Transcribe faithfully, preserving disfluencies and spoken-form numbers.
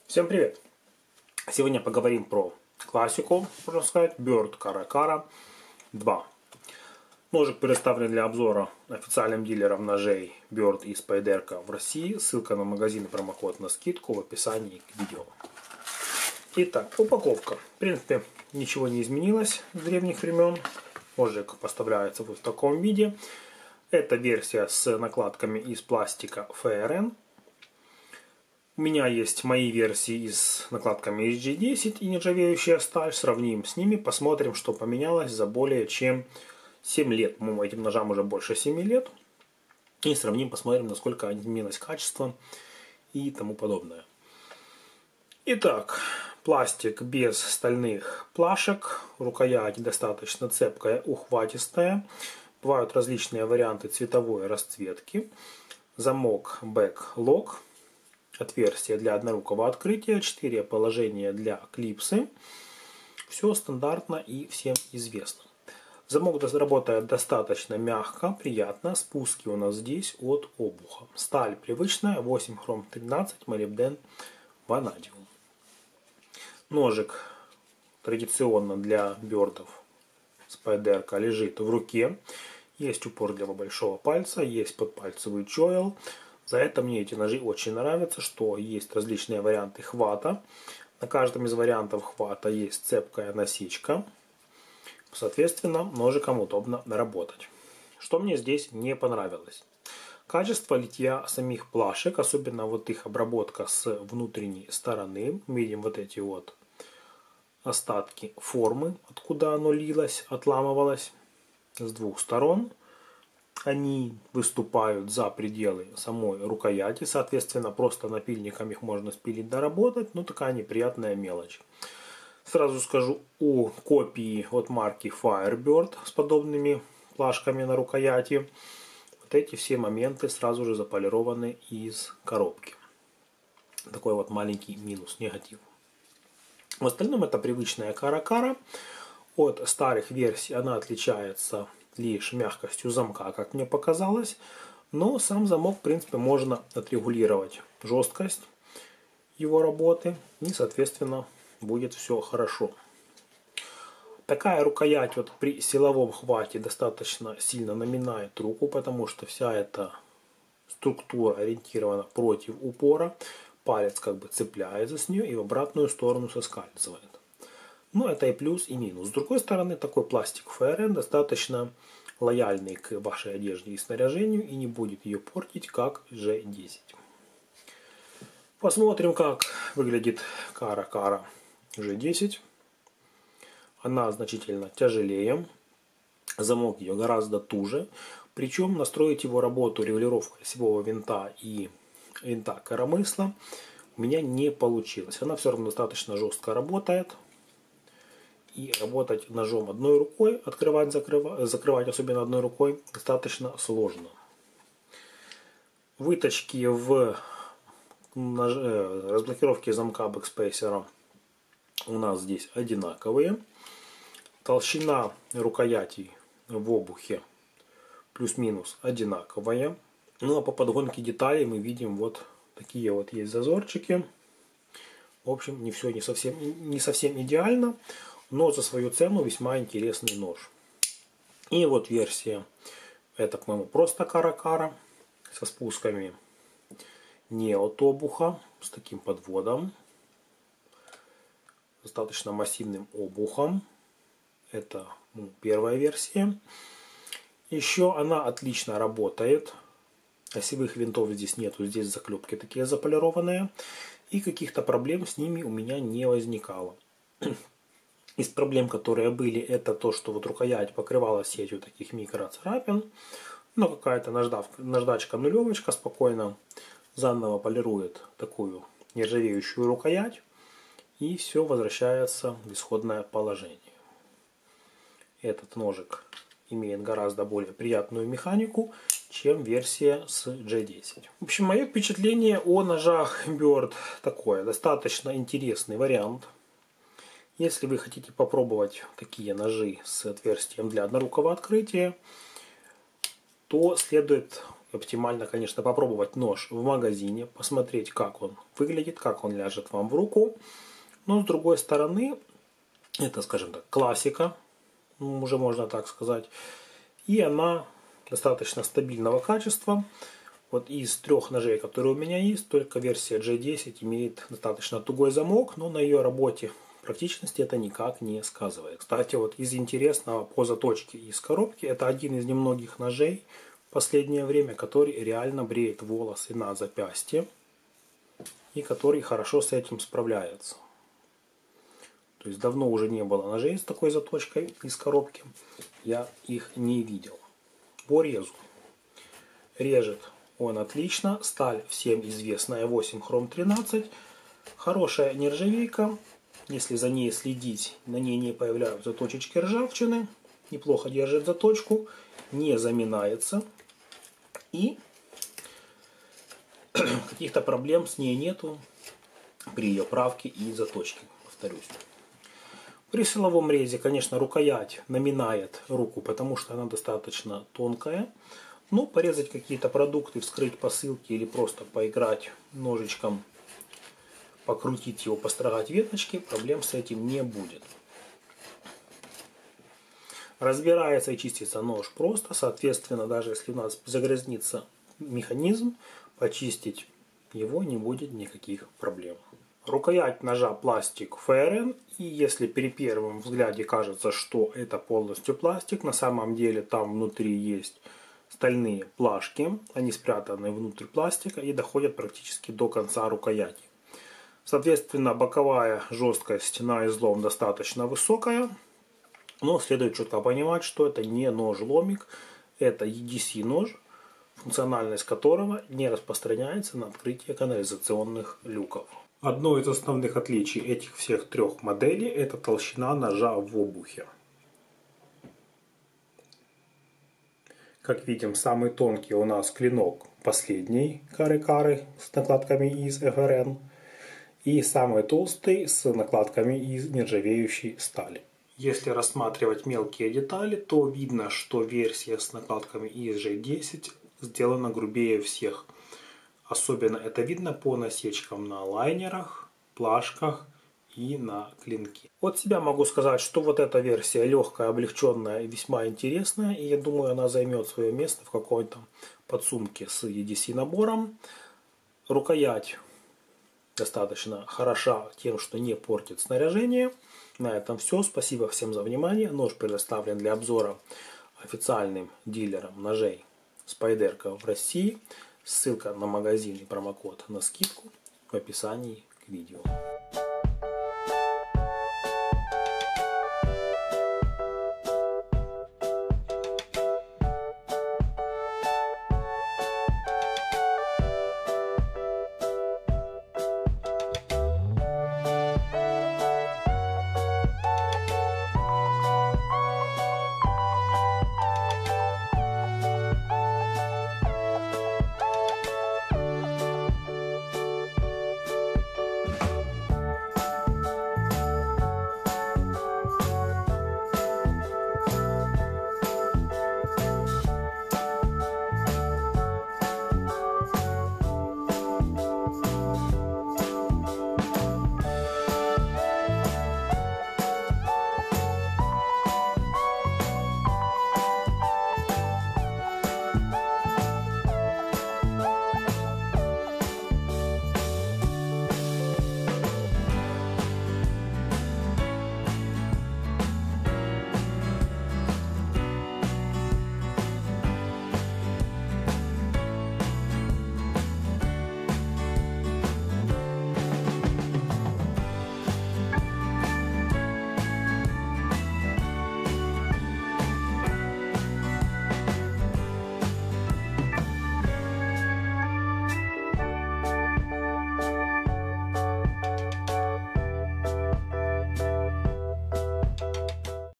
Всем привет! Сегодня поговорим про классику, можно сказать, Bird Cara Cara два. Ножик представлен для обзора официальным дилером ножей Bird и Spyderco в России. Ссылка на магазин и промокод на скидку в описании к видео. Итак, упаковка. В принципе, ничего не изменилось с древних времен. Ножик поставляется вот в таком виде. Это версия с накладками из пластика эф эр эн. У меня есть мои версии с накладками эйч джи десять и нержавеющая сталь. Сравним с ними, посмотрим, что поменялось за более чем семь лет. По-моему, этим ножам уже больше семи лет. И сравним, посмотрим, насколько изменилось качество и тому подобное. Итак, пластик без стальных плашек. Рукоять достаточно цепкая, ухватистая. Бывают различные варианты цветовой расцветки. Замок Back-Lock. Отверстие для однорукого открытия, четыре положения для клипсы. Все стандартно и всем известно. Замок работает достаточно мягко, приятно. Спуски у нас здесь от обуха. Сталь привычная, восемь хром тринадцать, молибден, ванадиум. Ножик традиционно для бёрдов Spyderco лежит в руке. Есть упор для большого пальца, есть подпальцевый чойл. За это мне эти ножи очень нравятся, что есть различные варианты хвата. На каждом из вариантов хвата есть цепкая насечка. Соответственно, ножиком удобно работать. Что мне здесь не понравилось? Качество литья самих плашек, особенно вот их обработка с внутренней стороны. Мы видим вот эти вот остатки формы, откуда оно лилось, отламывалось с двух сторон. Они выступают за пределы самой рукояти, соответственно, просто напильником их можно спилить, доработать, но такая неприятная мелочь. Сразу скажу, у копии от марки Firebird с подобными плашками на рукояти, вот эти все моменты сразу же заполированы из коробки. Такой вот маленький минус, негатив. В остальном это привычная Cara Cara. От старых версий она отличается лишь мягкостью замка, как мне показалось. Но сам замок, в принципе, можно отрегулировать жесткость его работы. И, соответственно, будет все хорошо. Такая рукоять вот при силовом хвате достаточно сильно наминает руку, потому что вся эта структура ориентирована против упора. Палец как бы цепляется с нее и в обратную сторону соскальзывает. Но это и плюс, и минус. С другой стороны, такой пластик эф эр эн достаточно лояльный к вашей одежде и снаряжению и не будет ее портить, как джи десять. Посмотрим, как выглядит Cara Cara джи десять. Она значительно тяжелее. Замок ее гораздо туже. Причем настроить его работу регулировкой осевого винта и винта коромысла у меня не получилось. Она все равно достаточно жестко работает. И работать ножом одной рукой, открывать, закрывать, закрывать особенно одной рукой, достаточно сложно. Выточки в ноже, разблокировке замка бэкспейсера у нас здесь одинаковые. Толщина рукоятей в обухе плюс-минус одинаковая. Ну а по подгонке деталей мы видим вот такие вот есть зазорчики. В общем, не все не совсем, не совсем идеально. Но за свою цену весьма интересный нож. И вот версия. Это, по-моему, просто Cara Cara. Со спусками не от обуха. С таким подводом. Достаточно массивным обухом. Это ну, первая версия. Еще она отлично работает. Осевых винтов здесь нету. Здесь заклепки такие заполированные. И каких-то проблем с ними у меня не возникало. Из проблем, которые были, это то, что вот рукоять покрывала сетью таких микроцарапин. Но какая-то наждачка-нулевочка спокойно заново полирует такую нержавеющую рукоять. И все возвращается в исходное положение. Этот ножик имеет гораздо более приятную механику, чем версия с джи десять. В общем, мое впечатление о ножах Bird такое. Достаточно интересный вариант. Если вы хотите попробовать такие ножи с отверстием для однорукого открытия, то следует Оптимально, конечно, попробовать нож в магазине, посмотреть, как он выглядит, как он ляжет вам в руку. Но с другой стороны, это, скажем так, классика, уже можно так сказать. И она достаточно стабильного качества. Вот из трех ножей, которые у меня есть, только версия джей десять имеет достаточно тугой замок, но на ее работе практичности это никак не сказывает. Кстати, вот из интересного по заточке из коробки, это один из немногих ножей в последнее время, который реально бреет волосы на запястье и который хорошо с этим справляется. То есть давно уже не было ножей с такой заточкой из коробки, я их не видел. По резу. Режет он отлично, сталь всем известная восемь хром тринадцать, хорошая нержавейка. Если за ней следить, на ней не появляются точечки ржавчины. Неплохо держит заточку, не заминается. И каких-то проблем с ней нету при ее правке и заточке, повторюсь. При силовом резе, конечно, рукоять наминает руку, потому что она достаточно тонкая. Но порезать какие-то продукты, вскрыть посылки или просто поиграть ножичком, покрутить его, построгать веточки, проблем с этим не будет. Разбирается и чистится нож просто, соответственно, даже если у нас загрязнится механизм, почистить его не будет никаких проблем. Рукоять ножа пластик эф эр эн, и если при первом взгляде кажется, что это полностью пластик, на самом деле там внутри есть стальные плашки, они спрятаны внутрь пластика и доходят практически до конца рукояти. Соответственно, боковая жесткость на излом достаточно высокая, но следует четко понимать, что это не нож-ломик, это и ди си нож, функциональность которого не распространяется на открытие канализационных люков. Одно из основных отличий этих всех трех моделей – это толщина ножа в обухе. Как видим, самый тонкий у нас клинок последней кары-кары с накладками из эф эр эн. И самый толстый с накладками из нержавеющей стали. Если рассматривать мелкие детали, то видно, что версия с накладками из джей десять сделана грубее всех. Особенно это видно по насечкам на лайнерах, плашках и на клинке. От себя могу сказать, что вот эта версия легкая, облегченная и весьма интересная. И я думаю, она займет свое место в какой-то подсумке с и ди си набором. Рукоять достаточно хороша тем, что не портит снаряжение. На этом все. Спасибо всем за внимание. Нож предоставлен для обзора официальным дилером ножей Спайдерка в России. Ссылка на магазин и промокод на скидку в описании к видео.